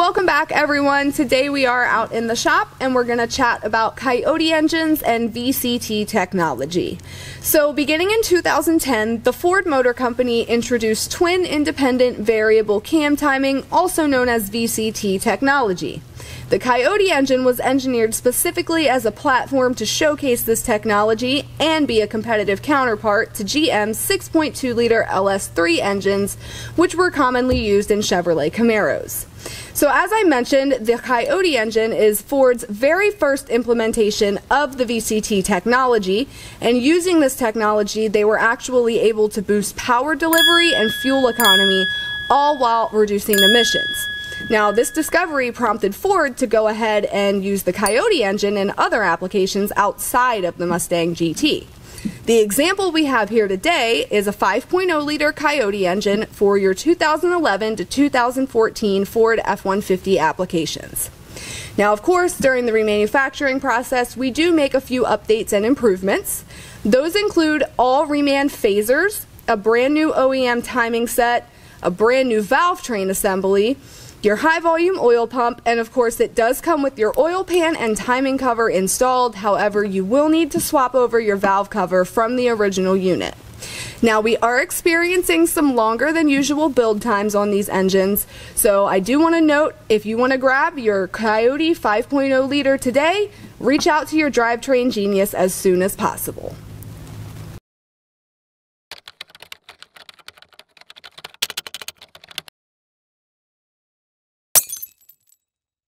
Welcome back, everyone. Today we are out in the shop and we're going to chat about Coyote engines and VCT technology. So beginning in 2010, the Ford Motor Company introduced twin independent variable cam timing, also known as VCT technology. The Coyote engine was engineered specifically as a platform to showcase this technology and be a competitive counterpart to GM's 6.2-liter LS3 engines, which were commonly used in Chevrolet Camaros. So as I mentioned, the Coyote engine is Ford's very first implementation of the VCT technology, and using this technology they were actually able to boost power delivery and fuel economy, all while reducing emissions. Now, this discovery prompted Ford to go ahead and use the Coyote engine in other applications outside of the Mustang GT. The example we have here today is a 5.0-liter Coyote engine for your 2011 to 2014 Ford F-150 applications. Now, of course, during the remanufacturing process, we do make a few updates and improvements. Those include all reman phasers, a brand new OEM timing set, a brand new valve train assembly, your high volume oil pump, and of course it does come with your oil pan and timing cover installed. However, you will need to swap over your valve cover from the original unit. Now, we are experiencing some longer than usual build times on these engines, so I do want to note, if you want to grab your Coyote 5.0 liter today, reach out to your drivetrain genius as soon as possible.